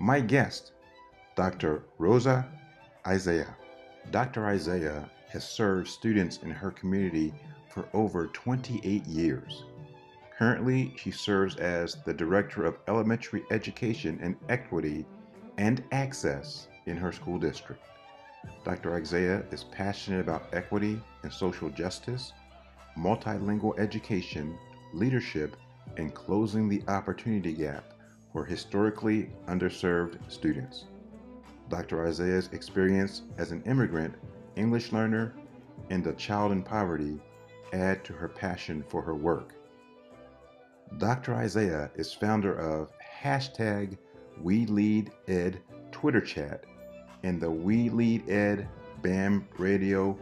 My guest, Dr. Rosa Isiah. Dr. Isiah has served students in her community for over 28 years. Currently, she serves as the Director of Elementary Education and Equity and Access in her school district. Dr. Isiah is passionate about equity and social justice, multilingual education, leadership, and closing the opportunity gap for historically underserved students. Dr. Isiah's experience as an immigrant, English learner, and a child in poverty add to her passion for her work. Dr. Isiah is founder of hashtag WeLeadEd Twitter chat and the We Lead Ed BAM radio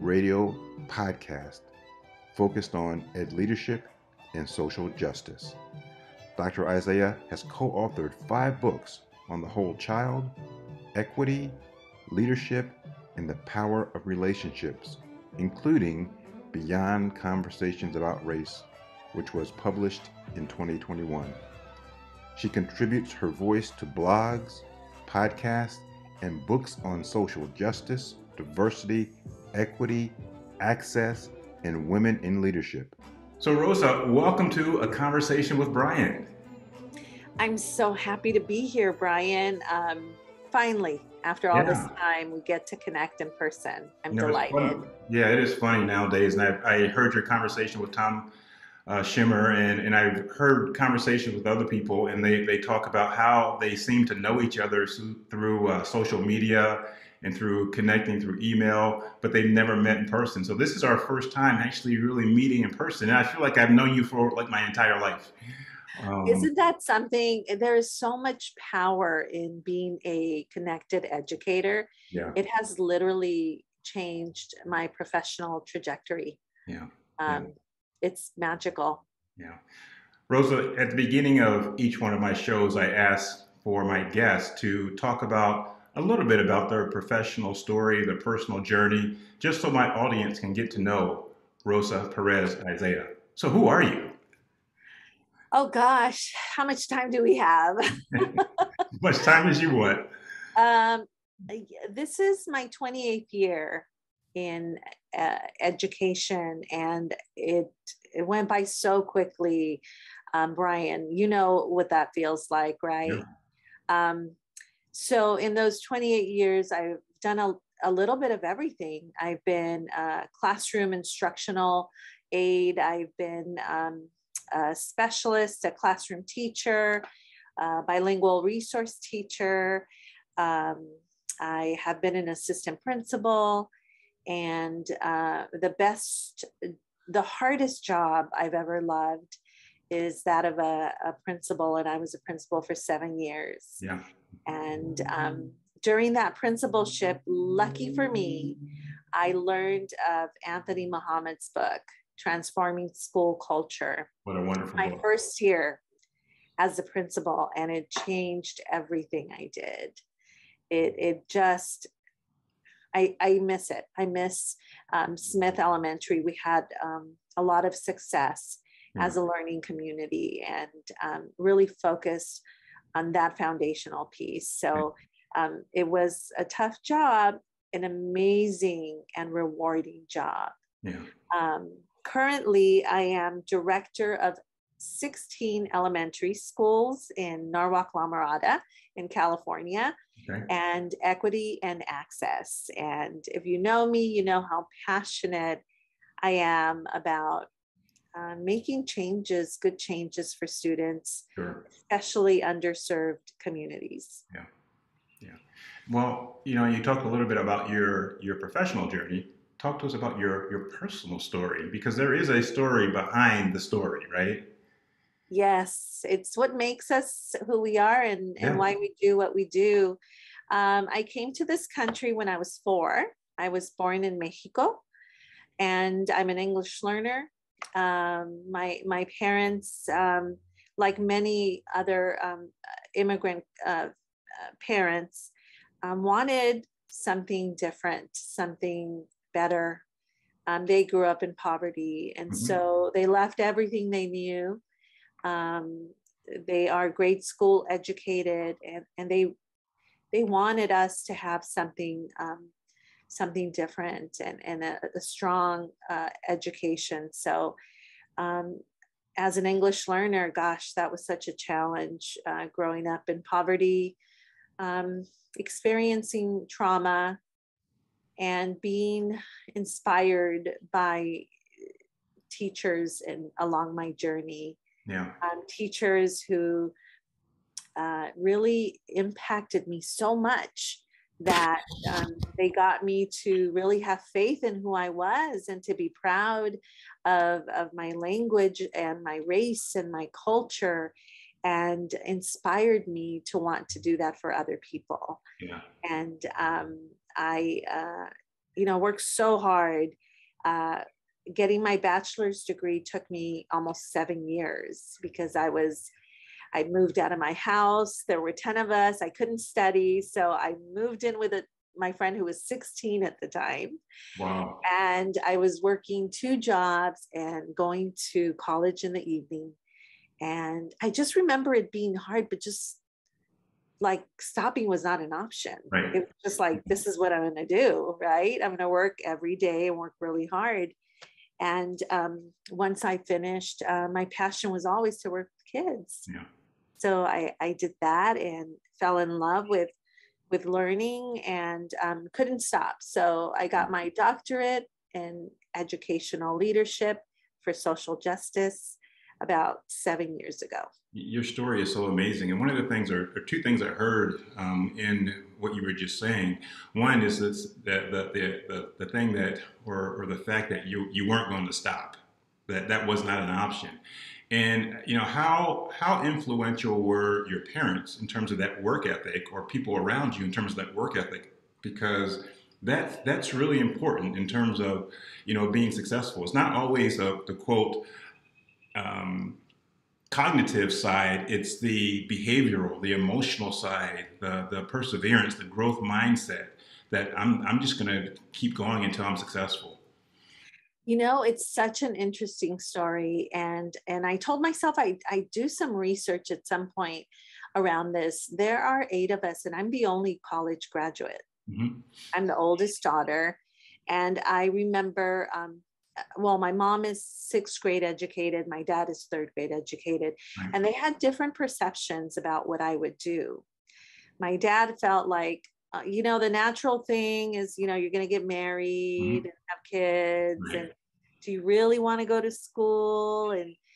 podcast focused on ed leadership and social justice. Dr. Isiah has co-authored 5 books on the whole child, equity, leadership, and the power of relationships, including Beyond Conversations About Race, which was published in 2021. She contributes her voice to blogs, podcasts, and books on social justice, diversity, equity, access, and women in leadership. So Rosa, welcome to A Conversation with Brian. I'm so happy to be here, Brian. Finally, after all this time, we get to connect in person. I'm delighted. Yeah, it is funny nowadays. And I heard your conversation with Tom Schimmer, and I've heard conversations with other people, and they talk about how they seem to know each other through social media and through connecting through email, but they've never met in person. So this is our first time actually really meeting in person. And I feel like I've known you for like my entire life. Isn't that something? There is so much power in being a connected educator. Yeah. It has literally changed my professional trajectory. Yeah. It's magical. Yeah. Rosa, at the beginning of each one of my shows, I ask for my guests to talk about a little bit about their professional story, their personal journey, just so my audience can get to know Rosa Perez Isiah. So who are you? Oh gosh, how much time do we have? As much time as you want. This is my 28th year in education, and it went by so quickly. Brian, you know what that feels like, right? Yeah. So in those 28 years, I've done a little bit of everything. I've been a classroom instructional aide. I've been a specialist, a classroom teacher, bilingual resource teacher. I have been an assistant principal, and the hardest job I've ever loved is that of a principal, and I was a principal for 7 years. Yeah. And during that principalship, lucky for me, I learned of Anthony Muhammad's book, Transforming School Culture. What a wonderful my book. First year as a principal, and it changed everything I did. It just, I miss it. I miss Smith Elementary. We had a lot of success as a learning community, and really focused on that foundational piece. So it was a tough job, an amazing and rewarding job. Yeah. Currently, I am director of 16 elementary schools in Norwalk, La Mirada in California, and equity and access. And if you know me, you know how passionate I am about making changes, good changes for students, especially underserved communities. Yeah. Yeah. Well, you talked a little bit about your professional journey. Talk to us about your personal story, because there is a story behind the story, right? Yes, it's what makes us who we are, and why we do what we do. I came to this country when I was 4. I was born in Mexico, and I'm an English learner. My parents, like many other immigrant parents, wanted something different, something better. They grew up in poverty, and so they left everything they knew. they are grade school educated, and they wanted us to have something different, and a strong education. So as an English learner, gosh, that was such a challenge, growing up in poverty, experiencing trauma, and being inspired by teachers and along my journey. Yeah. Teachers who really impacted me so much that they got me to really have faith in who I was, and to be proud of my language and my race and my culture, and inspired me to want to do that for other people. Yeah. And I, worked so hard. Getting my bachelor's degree took me almost 7 years, because I moved out of my house. There were 10 of us. I couldn't study. So I moved in with my friend who was 16 at the time. Wow. And I was working 2 jobs and going to college in the evening. And I just remember it being hard, but just like stopping was not an option. Right. It was just like, this is what I'm going to do, right? I'm going to work every day and work really hard. And once I finished, my passion was always to work with kids. Yeah. So I did that and fell in love with learning, and couldn't stop. So I got my doctorate in educational leadership for social justice about 7 years ago. Your story is so amazing. And one of the things, or two things I heard in what you were just saying. One is that the thing that, or the fact that you weren't going to stop, that was not an option. And how influential were your parents in terms of that work ethic, or people around you in terms of that work ethic? Because that's really important in terms of being successful. It's not always the quote cognitive side. It's the behavioral, the emotional side, the perseverance, the growth mindset, that I'm just going to keep going until I'm successful. It's such an interesting story. And I told myself I do some research at some point around this. There are 8 of us, and I'm the only college graduate. Mm-hmm. I'm the oldest daughter. And I remember, my mom is 6th grade educated. My dad is 3rd grade educated. Right. And they had different perceptions about what I would do. My dad felt like, the natural thing is, you're going to get married, mm-hmm. and have kids. Right. And do you really want to go to school?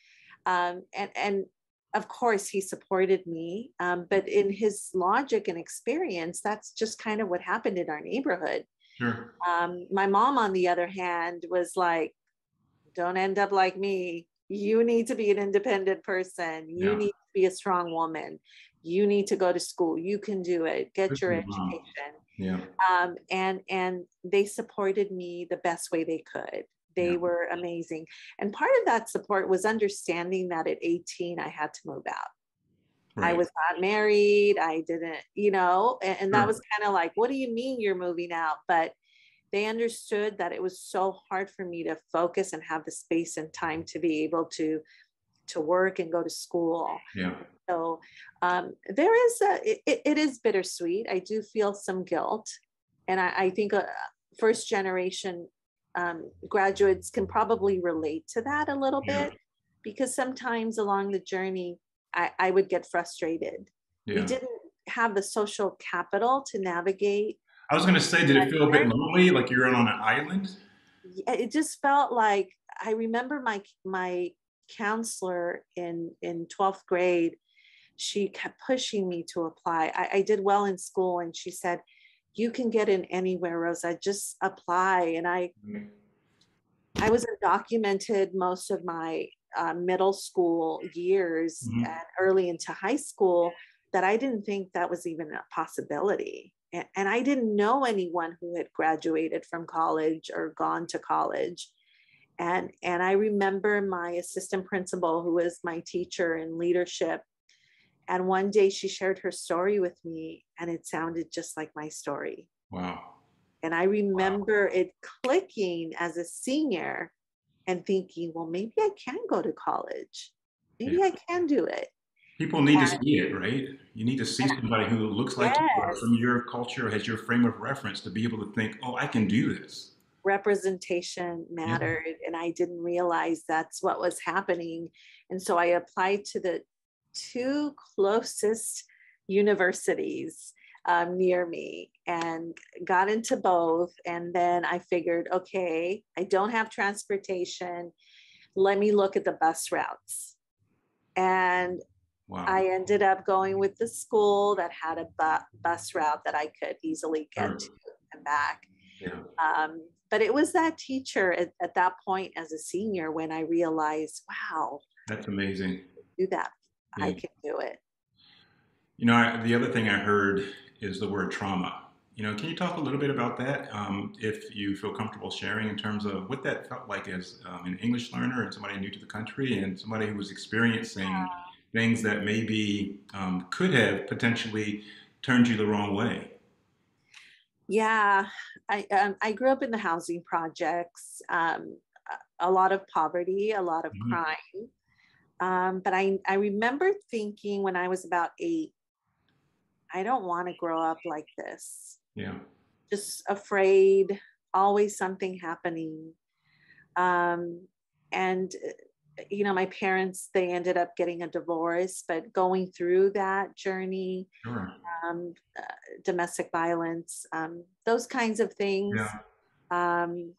And of course he supported me. But in his logic and experience, that's just kind of what happened in our neighborhood. Sure. My mom, on the other hand, was like, don't end up like me. You need to be an independent person. You need to be a strong woman. You need to go to school. You can do it. Get your education. Yeah. And they supported me the best way they could. They were amazing. And part of that support was understanding that at 18, I had to move out. Right. I was not married. I didn't, and that was kind of like, what do you mean you're moving out? But they understood that it was so hard for me to focus and have the space and time to be able to work and go to school. Yeah. So there is it is bittersweet. I do feel some guilt. And I think first generation graduates can probably relate to that a little bit, because sometimes along the journey, I would get frustrated. Yeah. We didn't have the social capital to navigate. I was going to say, did it feel a bit lonely, like you're on an island? It just felt like, I remember my counselor in 12th grade, she kept pushing me to apply. I did well in school, and she said, you can get in anywhere, Rosa, just apply. And I was undocumented most of my middle school years, mm-hmm. and early into high school, that I didn't think that was even a possibility. And I didn't know anyone who had graduated from college or gone to college. And I remember my assistant principal, who was my teacher in leadership. And one day she shared her story with me, and it sounded just like my story. Wow. And I remember it clicking as a senior and thinking, well, maybe I can go to college. Maybe I can do it. People need to see it, right? You need to see And somebody who looks like you or yes, from your culture, has your frame of reference to be able to think, oh, I can do this. representation Yeah, mattered, and I didn't realize that's what was happening. And so I applied to the two closest universities near me and got into both. And then I figured, okay, I don't have transportation. Let me look at the bus routes. And wow. I ended up going with the school that had a bus route that I could easily get Sure. to and back. Yeah, But it was that teacher at that point as a senior when I realized, wow, that's amazing. do that. I Yeah. can do it. The other thing I heard is the word trauma. Can you talk a little bit about that, if you feel comfortable sharing in terms of what that felt like as an English learner and somebody new to the country and somebody who was experiencing things that maybe could have potentially turned you the wrong way? Yeah, I grew up in the housing projects, a lot of poverty, a lot of Mhm. crime. But I remember thinking when I was about 8, I don't want to grow up like this. Yeah, Just afraid, always something happening. Um, and my parents, they ended up getting a divorce, but going through that journey, sure. um, domestic violence, those kinds of things, Yeah, um,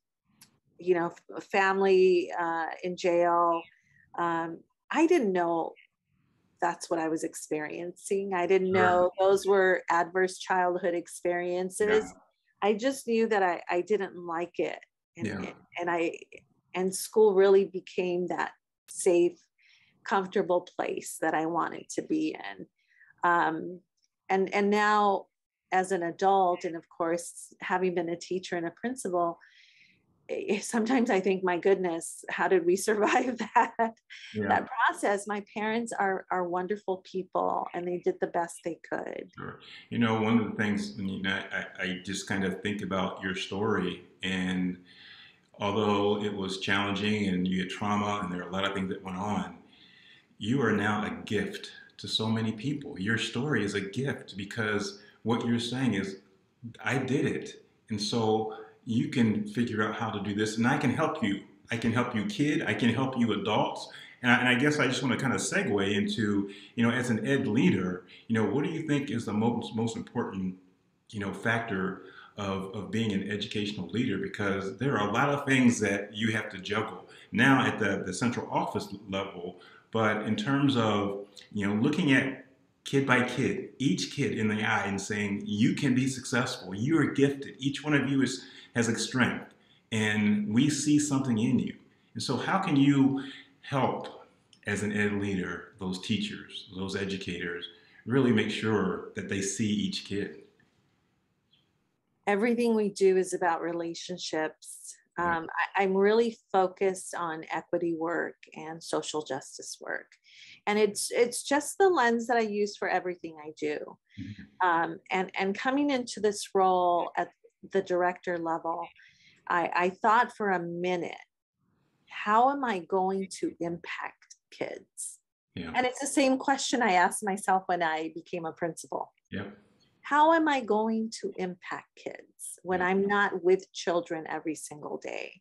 family in jail. Um, I didn't know that's what I was experiencing. I didn't sure. know those were adverse childhood Yeah, experiences. I just knew that I didn't like it. And, yeah, and I, and school really became that safe, comfortable place that I wanted to be in. Um, and now as an adult, and of course, having been a teacher and a principal, sometimes I think, my goodness, how did we survive yeah. that process? My parents are wonderful people, and they did the best they could. Sure. One of the things, I just kind of think about your story, and although it was challenging and you had trauma and there are a lot of things that went on, you are now a gift to so many people. Your story is a gift because what you're saying is, I did it. And so you can figure out how to do this, and I can help you. I can help you, kid. I can help you, adults. And I guess I just want to kind of segue into, as an ed leader, what do you think is the most important, factor of being an educational leader? Because there are a lot of things that you have to juggle now at the central office level, but in terms of, looking at kid by kid, each kid in the eye and saying, you can be successful. You are gifted. Each one of you has a strength, and we see something in you. And so, how can you help as an ed leader, those teachers, those educators, really make sure that they see each kid? Everything we do is about relationships. Yeah. I'm really focused on equity work and social justice work, and it's just the lens that I use for everything I do. Mhm. And coming into this role at the director level, I thought for a minute, how am I going to impact kids? Yeah. And it's the same question I asked myself when I became a principal. Yep. How am I going to impact kids when Yeah. I'm not with children every single day?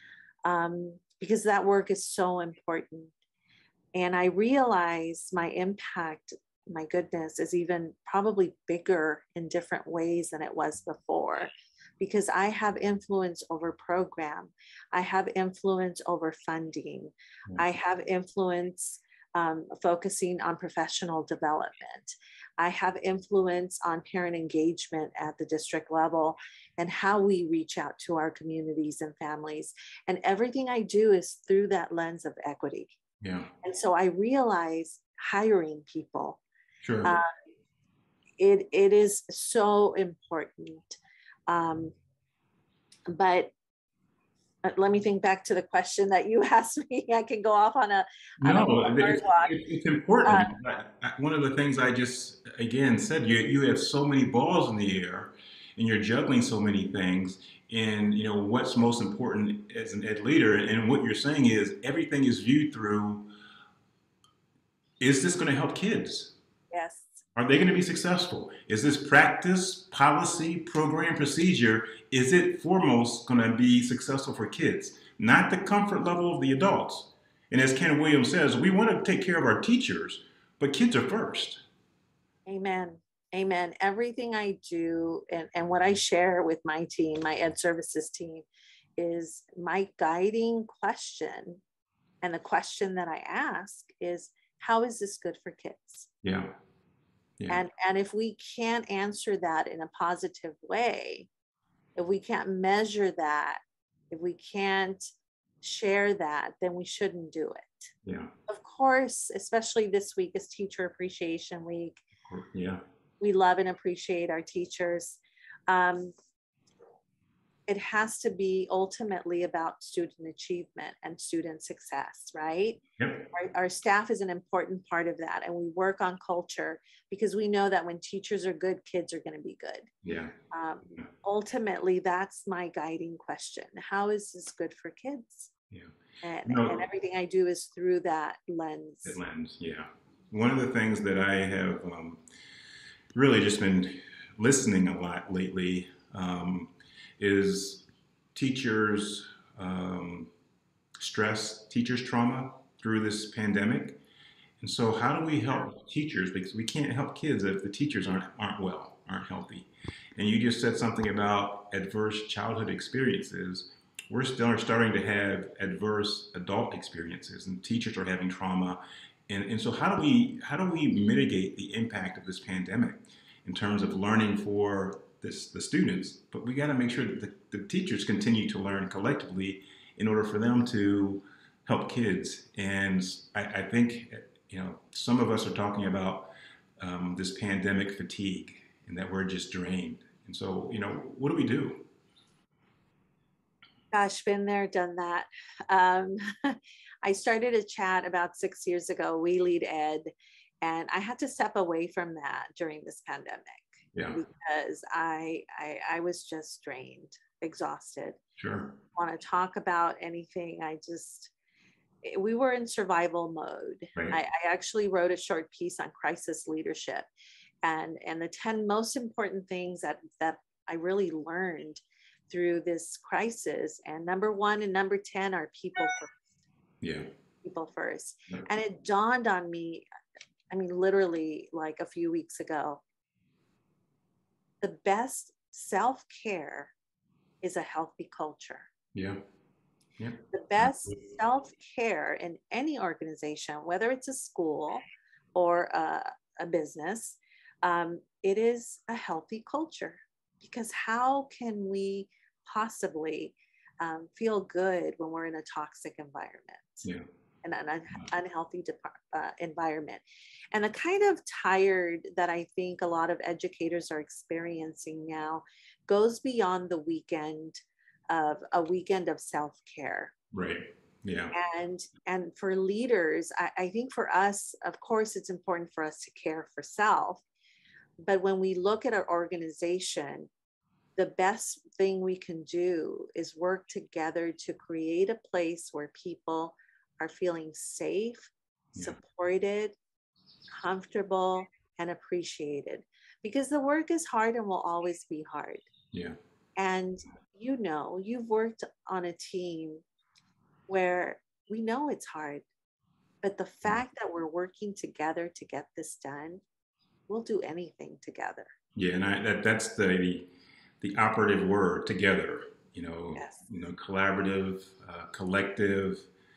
Because that work is so important. And I realize my impact, my goodness, is even probably bigger in different ways than it was before, because I have influence over program. I have influence over funding. Yeah. I have influence focusing on professional development. I have influence on parent engagement at the district level and how we reach out to our communities and families. And everything I do is through that lens of equity. Yeah. And so I realize hiring people, Sure. uh, it is so important. Um, but let me think back to the question that you asked me. I can go off on a No, hard walk. it's important Uh, because one of the things I just again said, you have so many balls in the air, and you're juggling so many things. And what's most important as an ed leader, and what you're saying is everything is viewed through Is this going to help kids? Yes. Are they going to be successful? Is this practice, policy, program, procedure, is it foremost going to be successful for kids? Not the comfort level of the adults. And as Ken Williams says, we want to take care of our teachers, but kids are first. Amen. Amen. Everything I do and what I share with my team, my ed services team, is my guiding question. And the question that I ask is, how is this good for kids? Yeah. Yeah. And if we can't answer that in a positive way, if we can't measure that, if we can't share that, then we shouldn't do it. Yeah. Of course, especially this week is Teacher Appreciation Week. Yeah. We love and appreciate our teachers. It has to be ultimately about student achievement and student success, right? Yep. Our staff is an important part of that. And we work on culture because we know that when teachers are good, kids are going to be good. Yeah. Ultimately, that's my guiding question. How is this good for kids? Yeah. And everything I do is through that lens. That lens, yeah. One of the things that I have really just been listening a lot lately is teachers' stress, teachers' trauma through this pandemic. And so how do we help teachers? Because we can't help kids if the teachers aren't well, aren't healthy. And you just said something about adverse childhood experiences. We're still starting to have adverse adult experiences, and teachers are having trauma. And so how do we mitigate the impact of this pandemic in terms of learning for the students? But we got to make sure that the teachers continue to learn collectively in order for them to help kids. And I think some of us are talking about this pandemic fatigue and that we're just drained. And so what do we do? Gosh, been there, done that. I started a chat about 6 years ago, We Lead Ed, and I had to step away from that during this pandemic. Yeah. Because I was just drained, exhausted. Sure. Want to talk about anything. We were in survival mode. Right. I actually wrote a short piece on crisis leadership and the 10 most important things that I really learned through this crisis. And number 1 and number 10 are people first. Yeah. People first. Yeah. And it dawned on me, literally like a few weeks ago, the best self-care is a healthy culture. Yeah. Yeah. The best self-care in any organization, whether it's a school or a business, it is a healthy culture. Because how can we possibly feel good when we're in a toxic environment? Yeah. An unhealthy environment. And the kind of tired that I think a lot of educators are experiencing now goes beyond the weekend of self-care. Right. Yeah. And for leaders, I think for us, of course, it's important for us to care for self. But when we look at our organization, the best thing we can do is work together to create a place where people are feeling safe, supported, comfortable, and appreciated. Because the work is hard and will always be hard. Yeah. And you've worked on a team where we know it's hard, but the fact that we're working together to get this done, we'll do anything together. Yeah, and that's the operative word, together. Yes. Collaborative, collective,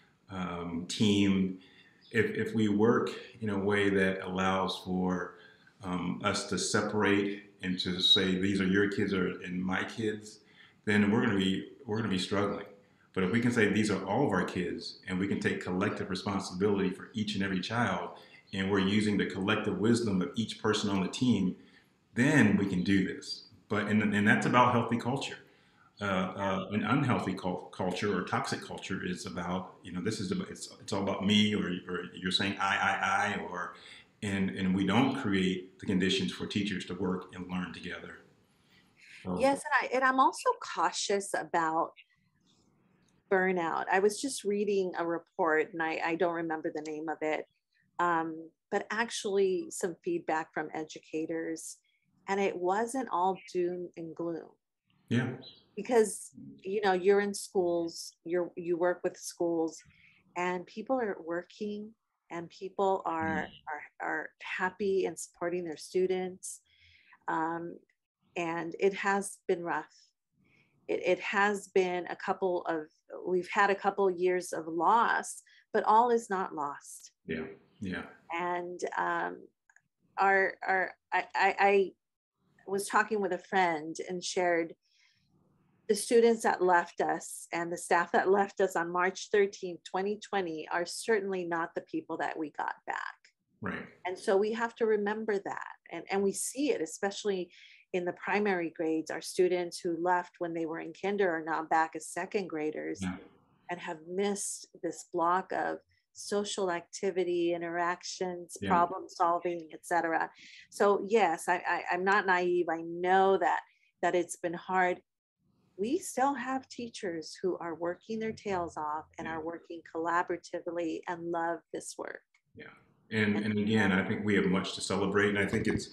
team. If we work in a way that allows for us to separate and to say these are your kids and my kids, then we're gonna be struggling. But if we can say these are all of our kids and we can take collective responsibility for each and every child, and we're using the collective wisdom of each person on the team, then we can do this. And that's about healthy culture. An unhealthy culture or toxic culture is about it's all about me, or you're saying I, and we don't create the conditions for teachers to work and learn together. So. Yes, and I'm also cautious about burnout. I was just reading a report, and I don't remember the name of it, but actually some feedback from educators. And it wasn't all doom and gloom. Yeah. Because, you know, you're in schools, you work with schools, and people are working, and people are happy and supporting their students. And it has been rough. It has been we've had a couple years of loss, but all is not lost. Yeah. Yeah. And I was talking with a friend and shared the students that left us and the staff that left us on March 13th, 2020 are certainly not the people that we got back. Right. And so we have to remember that. And we see it, especially in the primary grades. Our students who left when they were in kinder are now back as second graders, Yeah. and have missed this block of social activity, interactions, Yeah. problem solving, etc. So yes, I'm not naive. I know that it's been hard. We still have teachers who are working their tails off and Yeah. are working collaboratively and love this work. Yeah. And again, I think we have much to celebrate. And I think it's,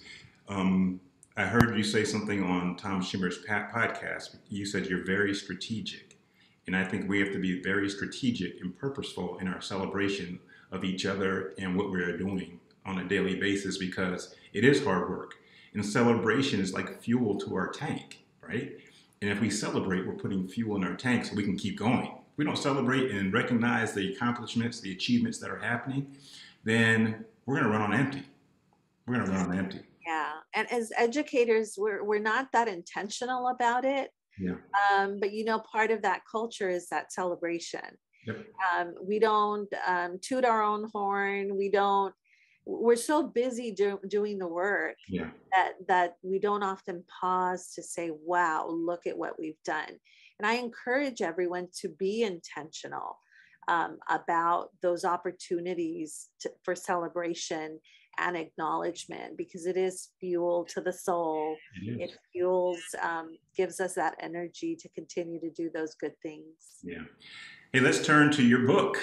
I heard you say something on Tom Schimmer's podcast. You said you're very strategic. And I think we have to be very strategic and purposeful in our celebration of each other and what we are doing on a daily basis, because it is hard work. And celebration is like fuel to our tank, right? And if we celebrate, we're putting fuel in our tank so we can keep going. If we don't celebrate and recognize the accomplishments, the achievements that are happening, then we're going to run on empty. We're going to run on empty. Yeah. And as educators, we're not that intentional about it. Yeah. But you know, part of that culture is that celebration. Yep. We don't toot our own horn. We're so busy doing the work, Yeah. that we don't often pause to say, wow, look at what we've done. And I encourage everyone to be intentional about those opportunities for celebration and acknowledgement, because it is fuel to the soul. It fuels, gives us that energy to continue to do those good things. Yeah. Hey, let's turn to your book.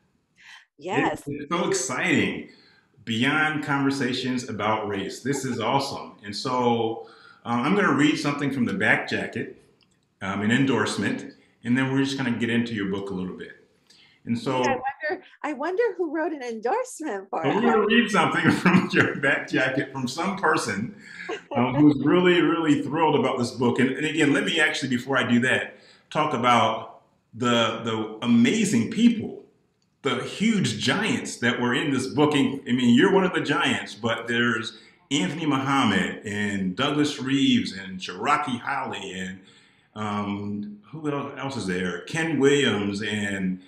Yes. It's so exciting. Beyond Conversations About Race. This is awesome. And so I'm going to read something from the back jacket, an endorsement, and then we're just going to get into your book a little bit. And so I wonder who wrote an endorsement for it. We're going to read something from your back jacket from some person who's really, really thrilled about this book. And again, let me actually, before I do that, talk about the amazing people, the huge giants that were in this book. I mean, you're one of the giants, but there's Anthony Muhammad and Douglas Reeves and Cherokee Holly and who else is there? Ken Williams and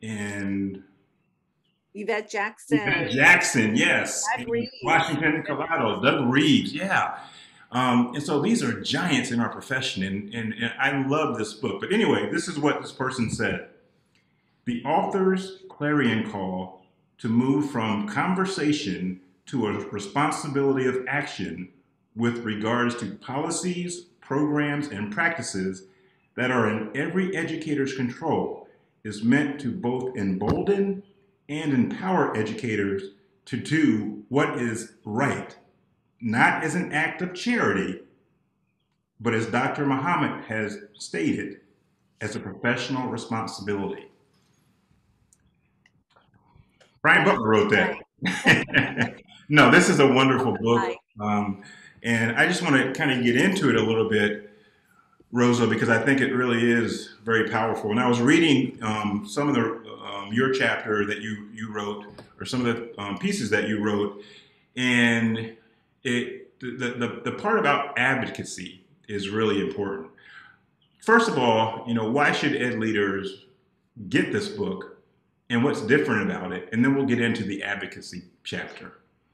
Yvette Jackson. Yvette Jackson, yes. Washington, Colorado, Doug Reeves, yeah. And so these are giants in our profession, and I love this book. But anyway, this is what this person said. The author's clarion call to move from conversation to a responsibility of action with regards to policies, programs, and practices that are in every educator's control is meant to both embolden and empower educators to do what is right, not as an act of charity, but as Dr. Muhammad has stated, as a professional responsibility. Brian Butler wrote that. No, this is a wonderful book. And I just want to kind of get into it a little bit, Rosa, because I think it really is very powerful. And I was reading some of the your chapter that you wrote, or some of the pieces that you wrote, and the part about advocacy is really important. First of all, you know, why should ed leaders get this book, and what's different about it? And then we'll get into the advocacy chapter.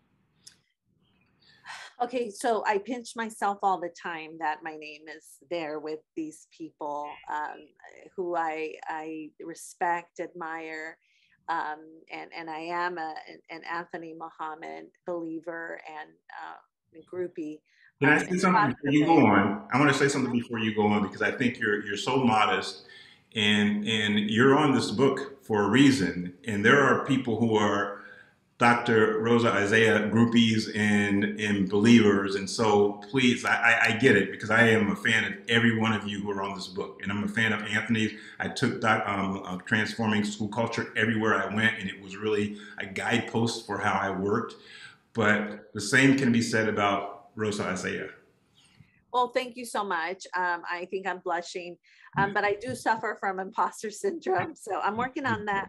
Okay, so I pinch myself all the time that my name is there with these people who I respect, admire, and I am an Anthony Muhammad believer and groupie. Can I say something before you go on? I want to say something before you go on, because I think you're so modest, and you're on this book for a reason. And there are people who are Dr. Rosa Isiah groupies and believers. And so please, I get it because I am a fan of every one of you who are on this book. And I'm a fan of Anthony's. I took Transforming School Culture everywhere I went, and it was really a guidepost for how I worked. But the same can be said about Rosa Isiah. Well, thank you so much. I think I'm blushing, but I do suffer from imposter syndrome. So I'm working on that.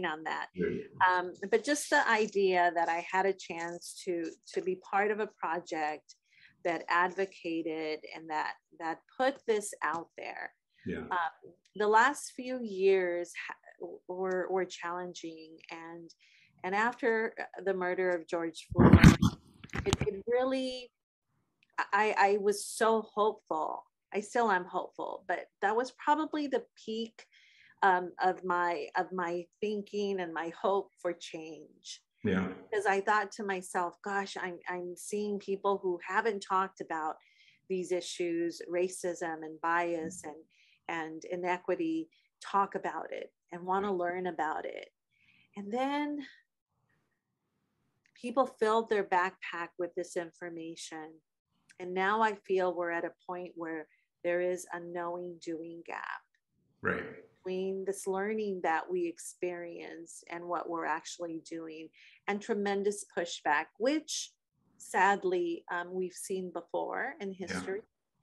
But just the idea that I had a chance to be part of a project that advocated and that put this out there. Yeah. The last few years were challenging, and after the murder of George Floyd, it really, I was so hopeful. I still am hopeful, but that was probably the peak of my thinking and my hope for change. Yeah. Because I thought to myself, gosh, I'm seeing people who haven't talked about these issues, racism and bias and inequity, talk about it and want to learn about it. And then people filled their backpack with this information. And now I feel we're at a point where there is a knowing doing gap. Right. Between this learning that we experience and what we're actually doing, and tremendous pushback, which sadly we've seen before in history.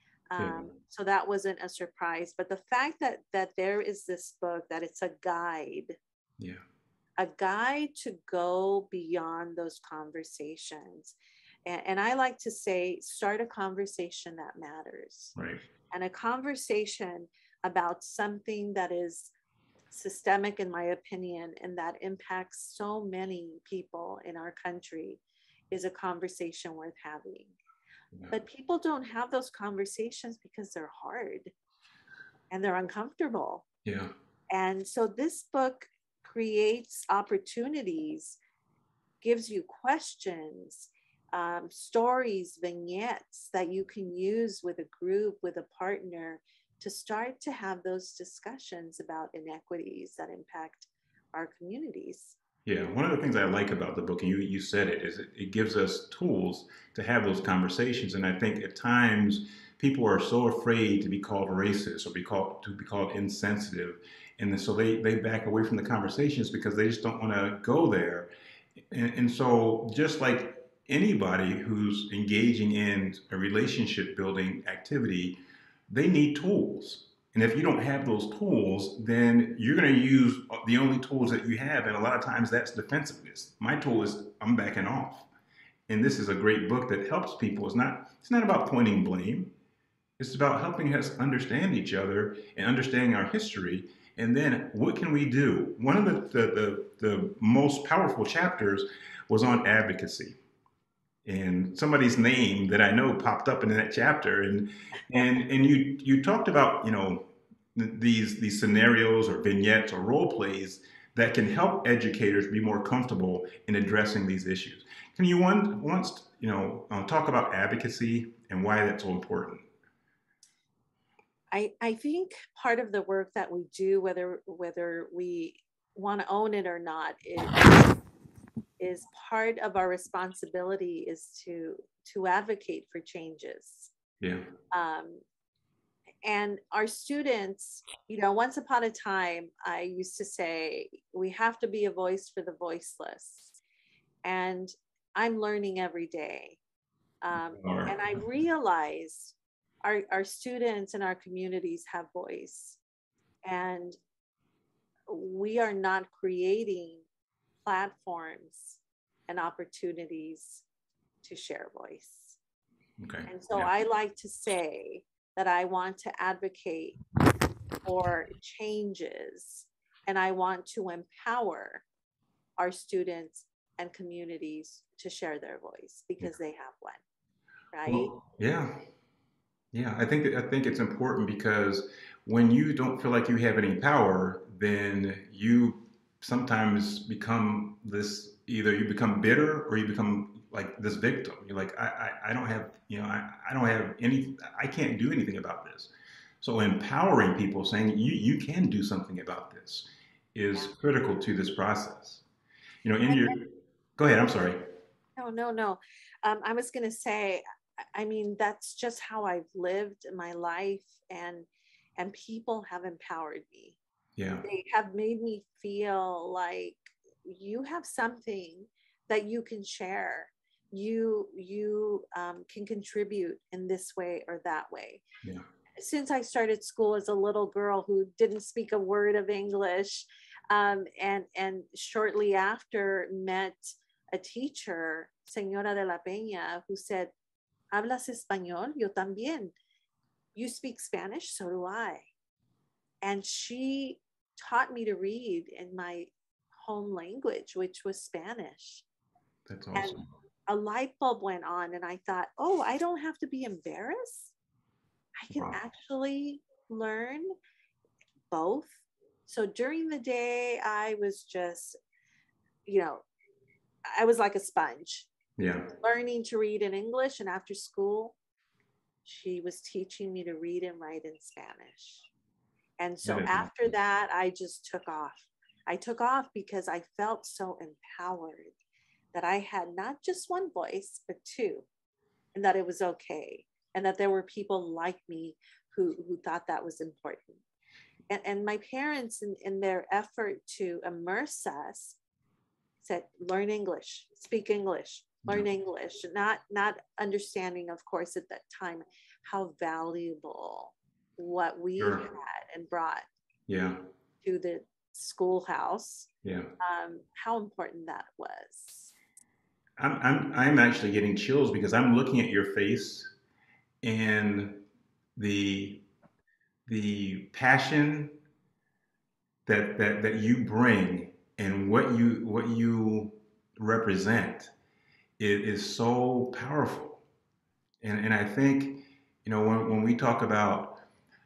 So that wasn't a surprise. But the fact that there is this book, that it's a guide. Yeah. A guide to go beyond those conversations. And I like to say, start a conversation that matters. Right. And a conversation about something that is systemic, in my opinion, and that impacts so many people in our country is a conversation worth having. Yeah. But people don't have those conversations because they're hard and they're uncomfortable. Yeah. And so this book creates opportunities, gives you questions, stories, vignettes that you can use with a group, with a partner, to start to have those discussions about inequities that impact our communities. Yeah, one of the things I like about the book, and you said it, is it gives us tools to have those conversations. And I think at times people are so afraid to be called racist or to be called insensitive. And so they back away from the conversations because they just don't want to go there. And so just like anybody who's engaging in a relationship building activity, they need tools. And if you don't have those tools, then you're going to use the only tools that you have. And a lot of times that's defensiveness. My tool is I'm backing off. And this is a great book that helps people. It's not about pointing blame. It's about helping us understand each other and understanding our history. And then what can we do? One of the most powerful chapters was on advocacy. And somebody's name that I know popped up in that chapter, and you talked about, you know, these scenarios or vignettes or role plays that can help educators be more comfortable in addressing these issues. Can you once talk about advocacy and why that's so important? I think part of the work that we do, whether we want to own it or not, is part of our responsibility is to advocate for changes. Yeah. And our students, you know, once upon a time, I used to say, we have to be a voice for the voiceless. And I'm learning every day. And I realize our students and our communities have voice. And we are not creating platforms and opportunities to share voice. Okay. And so I like to say that I want to advocate for changes, and I want to empower our students and communities to share their voice because they have one, right? Well, yeah. I think it's important because when you don't feel like you have any power, then you sometimes become this, either you become bitter or you become like this victim. You're like, I don't have, I don't have any, I can't do anything about this. So empowering people, saying you can do something about this, is critical to this process. Go ahead. I'm sorry. No, no, no. I was going to say, I mean, that's just how I've lived my life, and people have empowered me. Yeah. They have made me feel like you have something that you can share. You can contribute in this way or that way. Yeah. Since I started school as a little girl who didn't speak a word of English, and shortly after met a teacher, Señora de la Peña, who said, "Hablas español? Yo también. You speak Spanish? So do I." And she taught me to read in my home language, which was Spanish. That's And awesome. a light bulb went on, and I thought, oh, I don't have to be embarrassed. I can Wow. actually learn both. So during the day, I was just, you know, I was like a sponge, Yeah. learning to read in English. And after school, she was teaching me to read and write in Spanish. And That so is after awesome. that, I just took off. I took off because I felt so empowered that I had not just one voice, but two, and that it was okay. And that there were people like me who thought that was important. And my parents, in their effort to immerse us, said, learn English, speak English, Yeah. learn English, not understanding, of course, at that time, how valuable what we Sure. had and brought Yeah. to the schoolhouse, Yeah. how important that was. I'm actually getting chills because I'm looking at your face and the the passion that you bring and what you represent is so powerful. And I think, when we talk about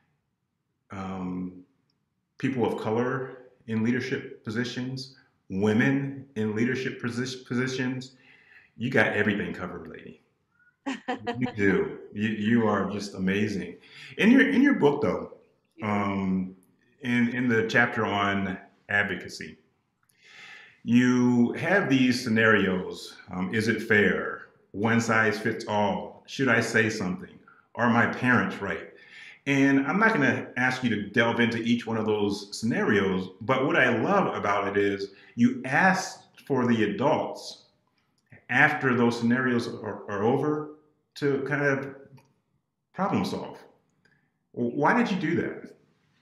um, people of color in leadership positions, women in leadership positions, you got everything covered, lady. You do. You are just amazing. In your book, though, You. um, in the chapter on advocacy, you have these scenarios. Is it fair? One size fits all. Should I say something? Are my parents right? And I'm not going to ask you to delve into each one of those scenarios, but what I love about it is you ask for the adults after those scenarios are over to kind of problem solve. Why did you do that?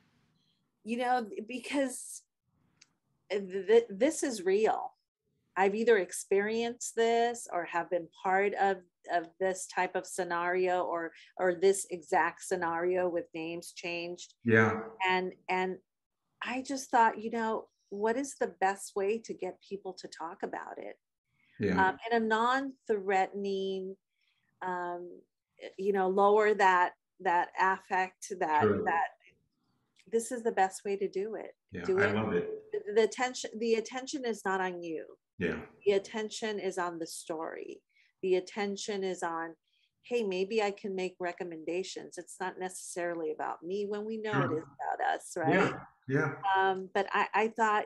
Because this is real. I've either experienced this or have been part of this type of scenario, or this exact scenario with names changed. Yeah, And I just thought, what is the best way to get people to talk about it, yeah, in a non-threatening, um, lower that affect, true. that this is the best way to do it. Yeah, Do I it. love it. The attention is not on you. Yeah, The attention is on the story. The attention is on, hey, maybe I can make recommendations. It's not necessarily about me when we know it is sure. about us, right? Yeah, yeah, But I thought,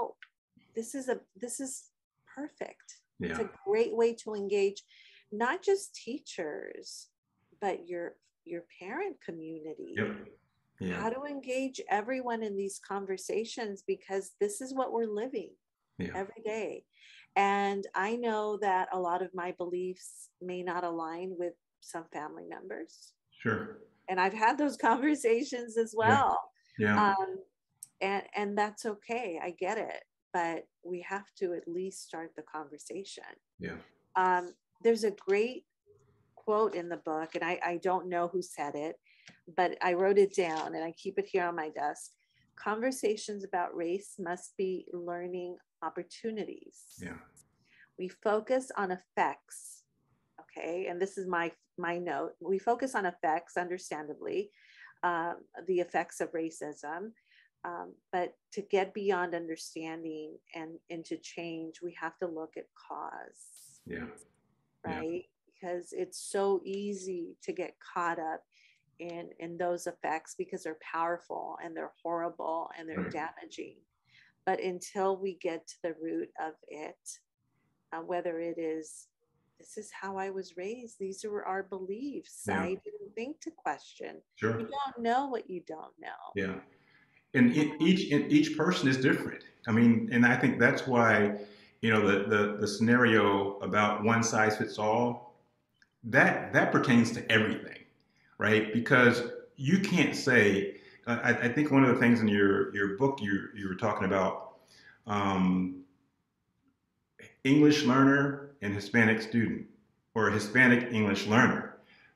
this is perfect. It's yeah. a great way to engage not just teachers, but your parent community. Yep. Yeah, How to engage everyone in these conversations, because this is what we're living yeah, every day. And I know that a lot of my beliefs may not align with some family members. sure. And I've had those conversations as Yeah, well. yeah, Um, and that's okay. I get it. But we have to at least start the conversation. yeah. There's a great quote in the book, and I don't know who said it, but I wrote it down and I keep it here on my desk. Conversations about race must be learning opportunities. Yeah, We focus on effects, okay? And this is my note. We focus on effects, understandably, the effects of racism. But to get beyond understanding and into change, we have to look at cause, yeah, yeah. right? Because it's so easy to get caught up in those effects because they're powerful and they're horrible and they're Right. damaging. But until we get to the root of it, whether it is, this is how I was raised, these are our beliefs, Yeah. I didn't think to question. Sure. You don't know what you don't know. Yeah. And each person is different. I mean, and I think that's why, the scenario about one size fits all, that pertains to everything, right? Because you can't say. I think one of the things in your book you were talking about, um, English learner and Hispanic student, or a Hispanic English learner.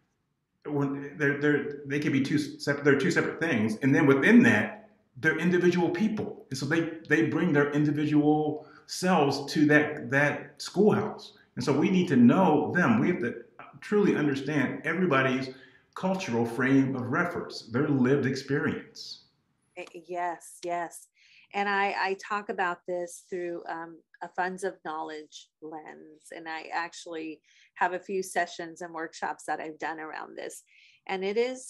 They can be they're two separate things, and then within that, they're individual people, and so they bring their individual selves to that schoolhouse, and so we need to know them. We have to truly understand everybody's cultural frame of reference, their lived experience. Yes, yes. And I talk about this through a funds of knowledge lens. And I actually have a few sessions and workshops that I've done around this. And it is,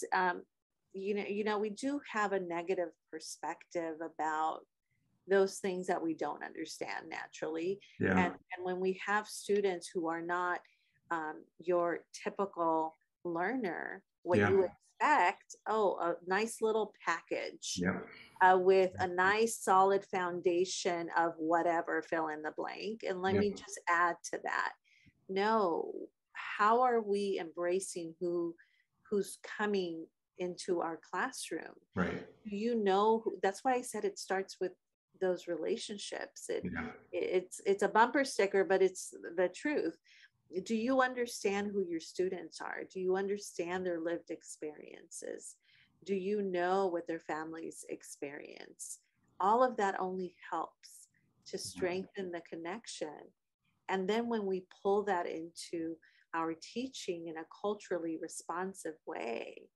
we do have a negative perspective about those things that we don't understand naturally. Yeah. And when we have students who are not your typical learner, what Yeah. you expect, a nice little package Yeah. with a nice solid foundation of whatever, fill in the blank. And let Yeah. me just add to that. No, how are we embracing who's coming into our classroom? Right. That's why I said it starts with those relationships. Yeah. It's a bumper sticker, but it's the truth. Do you understand who your students are? Do you understand their lived experiences? Do you know what their families experience? All of that only helps to strengthen the connection. And then when we pull that into our teaching in a culturally responsive way,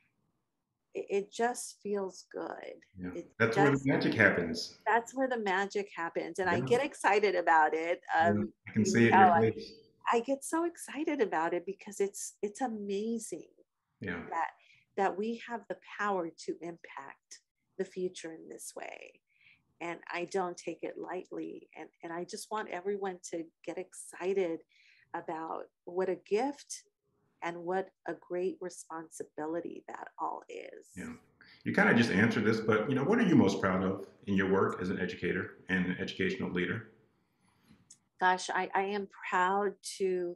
it just feels good. Yeah. That's where the magic happens. That's where the magic happens. And I Yeah. get excited about it. Yeah, I can see it in your face. I get so excited about it because it's amazing. Yeah. That we have the power to impact the future in this way. And I don't take it lightly. And I just want everyone to get excited about what a gift and what a great responsibility that all is. Yeah. You kind of just answered this, but what are you most proud of in your work as an educator and an educational leader? Gosh, I am proud to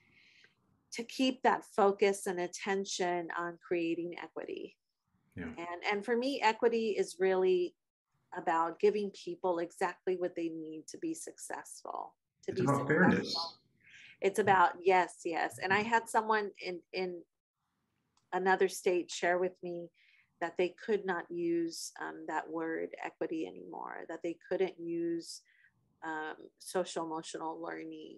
keep that focus and attention on creating equity. Yeah. And for me, equity is really about giving people exactly what they need to be successful. It's about fairness. It's about, yes. And I had someone in another state share with me that they could not use that word equity anymore, that they couldn't use social emotional learning.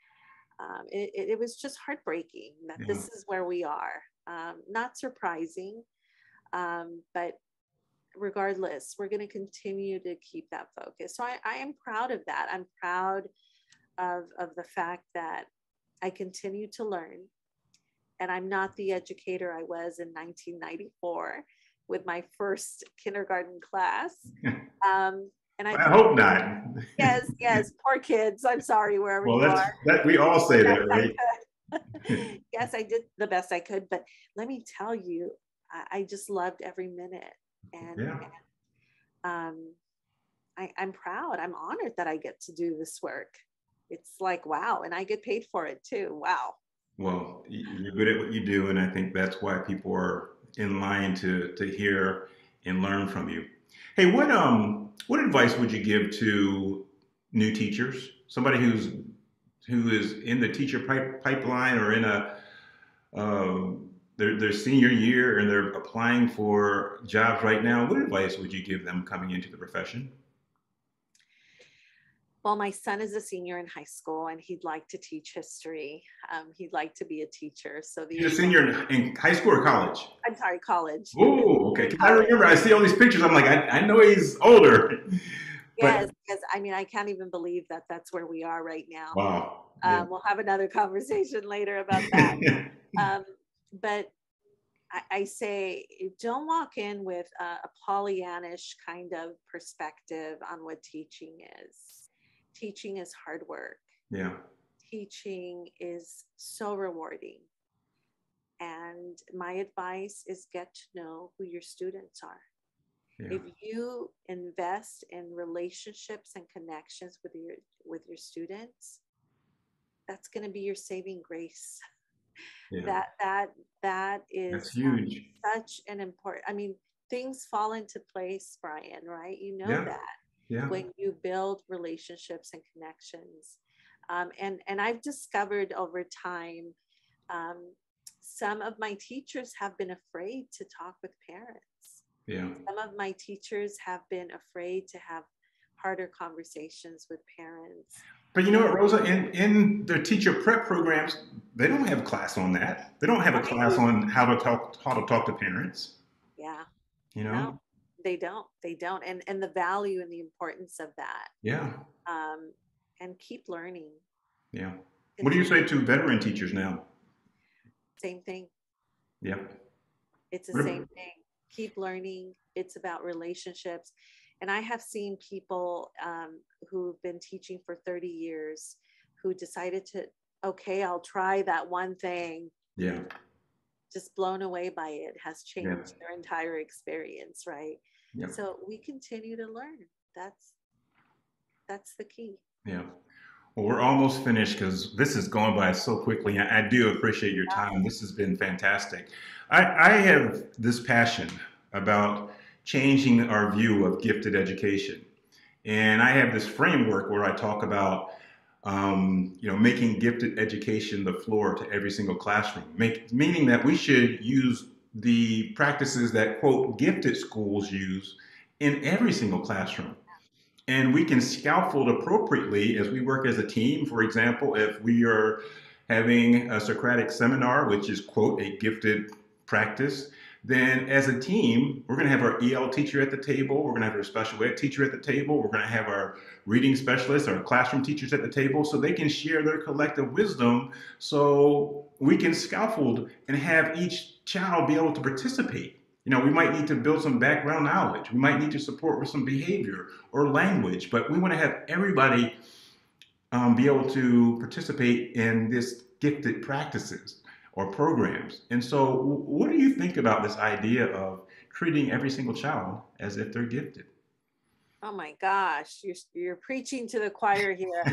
It was just heartbreaking that this is where we are. Not surprising, but regardless, we're going to continue to keep that focus. So I am proud of that. I'm proud of the fact that I continue to learn, and I'm not the educator I was in 1994 with my first kindergarten class. And I hope not. Yes, poor kids. I'm sorry, wherever you are. We all say that, right? Yes, I did the best I could, but let me tell you, I just loved every minute. And I'm proud. I'm honored that I get to do this work. It's like, wow. And I get paid for it too. Wow. Well, you're good at what you do. And I think that's why people are in line to hear and learn from you. Hey, what advice would you give to new teachers? Somebody who is in the teacher pipeline, or in their senior year and they're applying for jobs right now. What advice would you give them coming into the profession? Well, my son is a senior in high school and he'd like to teach history. He'd like to be a teacher. So he's a senior in high school or college? I'm sorry, college. Oh, okay. I remember, I see all these pictures. I'm like, I know he's older. Yes. I mean, I can't even believe that that's where we are right now. Wow. Yeah. We'll have another conversation later about that. But I say, don't walk in with a Pollyannish kind of perspective on what teaching is. Teaching is hard work. Yeah. Teaching is so rewarding. And my advice is get to know who your students are. Yeah. If you invest in relationships and connections with your students, that's going to be your saving grace. Yeah. That That's is huge. such an important. I mean, things fall into place, Brian. Right? You know Yeah. that Yeah. when you build relationships and connections, and I've discovered over time, um, some of my teachers have been afraid to talk with parents. Yeah. Some of my teachers have been afraid to have harder conversations with parents. But you know And what, Rosa, in their teacher prep programs, they don't have class on that. They don't have a class right, on how to talk to parents. yeah, You no, know? they don't, and the value and the importance of that, Yeah. um, and keep learning. Yeah. What do you say Continue, to veteran teachers now? same thing. Yeah. It's the What same ab- thing. Keep learning. It's about relationships. And I have seen people who've been teaching for 30 years who decided to, okay, I'll try that one thing, Yeah. just blown away by it, has Yeah. changed their entire experience, right? Yeah. So we continue to learn. That's the key. Yeah. Well, we're almost finished because this is going by so quickly. I do appreciate your time. This has been fantastic. I have this passion about changing our view of gifted education. And I have this framework where I talk about, making gifted education the floor to every single classroom, meaning that we should use the practices that, quote, gifted schools use in every single classroom. And we can scaffold appropriately as we work as a team. For example, if we are having a Socratic seminar, which is, quote, a gifted practice, then as a team, we're going to have our EL teacher at the table. We're going to have our special ed teacher at the table. We're going to have our reading specialists, our classroom teachers at the table so they can share their collective wisdom so we can scaffold and have each child be able to participate. We might need to build some background knowledge. We might need to support with some behavior or language, but we want to have everybody be able to participate in this gifted practices or programs. And so, what do you think about this idea of treating every single child as if they're gifted? Oh my gosh, you're preaching to the choir here.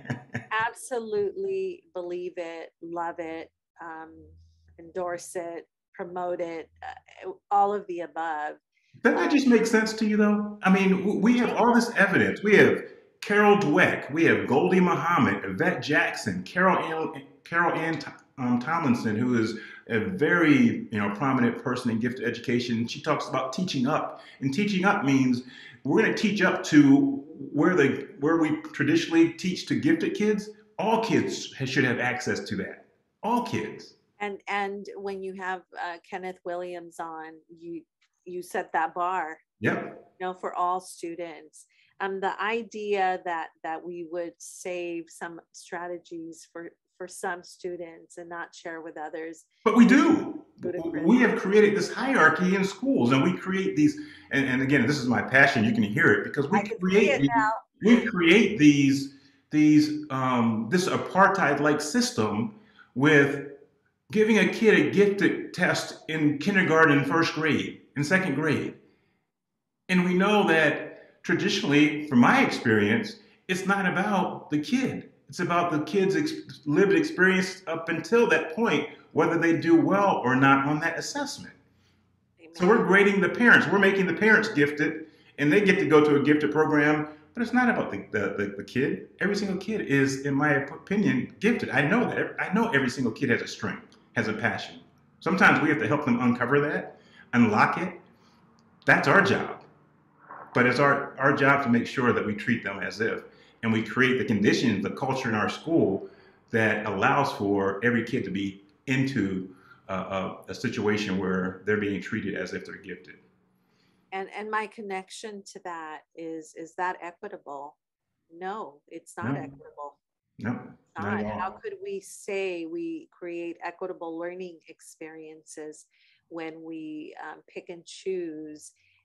Absolutely believe it, love it, um, endorse it, promote it, all of the above. Doesn't that Um, just make sense to you, though? I mean, we have all this evidence. We have Carol Dweck, we have Goldie Muhammad, Yvette Jackson, Carol Ann Tomlinson, who is a very prominent person in gifted education. She talks about teaching up, and teaching up means we're going to teach up to where we traditionally teach to gifted kids. All kids should have access to that. All kids. and when you have Kenneth Williams on, you set that bar, Yep. for all students. The idea that we would save some strategies for some students and not share with others But we is do. ludicrous. We have created this hierarchy in schools, and we create these. And again, this is my passion. You can hear it because I can see it now. we create these this apartheid-like system with giving a kid a gifted test in kindergarten, first grade, and second grade. And we know that traditionally, from my experience, it's not about the kid. It's about the kid's lived experience up until that point, whether they do well or not on that assessment. So Amen. we're grading the parents. We're making the parents gifted, and they get to go to a gifted program. But it's not about the kid. Every single kid is, in my opinion, gifted. I know that. I know every single kid has a strength, has a passion. Sometimes we have to help them uncover that, unlock it. That's our job. But it's our job to make sure that we treat them as if, and we create the conditions, the culture in our school that allows for every kid to be into a situation where they're being treated as if they're gifted. And my connection to that is that equitable? No, it's not No, equitable. no, not Not. at How all. could we say we create equitable learning experiences when we pick and choose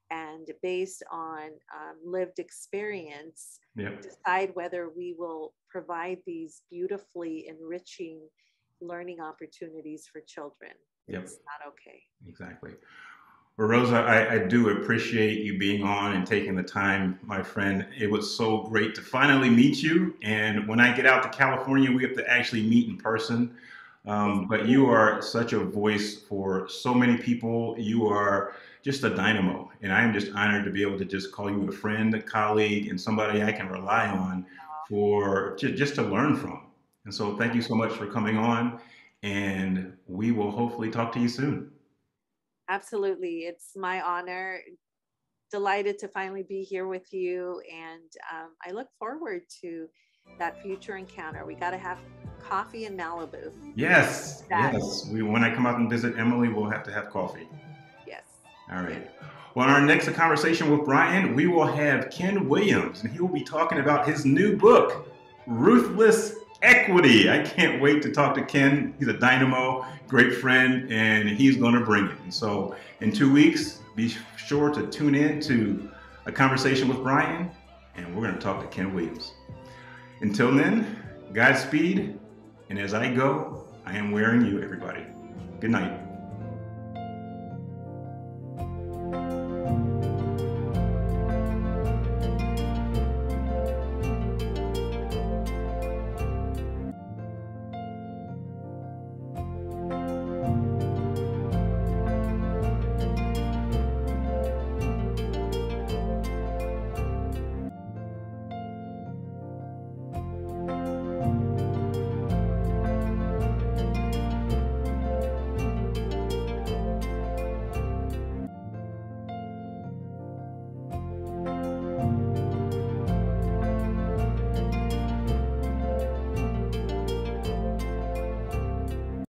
and based on lived experience, Yep. decide whether we will provide these beautifully enriching learning opportunities for children. Yep. It's not okay. Exactly. Well, Rosa, I do appreciate you being on and taking the time, my friend. It was so great to finally meet you. And when I get out to California, we have to actually meet in person. But you are such a voice for so many people. You are just a dynamo. And I am just honored to be able to just call you a friend, a colleague, and somebody I can rely on for just to learn from. And so thank you so much for coming on. And we will hopefully talk to you soon. Absolutely. It's my honor. Delighted to finally be here with you. And I look forward to that future encounter. We got to have coffee in Malibu. Yes, yes. When I come out and visit Emily, we'll have to have coffee. Yes. All right. Well, in our next conversation with Brian, we will have Ken Williams, and he will be talking about his new book, Ruthless Equity. I can't wait to talk to Ken. He's a dynamo, great friend, and he's going to bring it. And so in 2 weeks, be sure to tune in to a conversation with Brian, and we're going to talk to Ken Williams. Until then, Godspeed, and as I go, I am wearing you, everybody. Good night.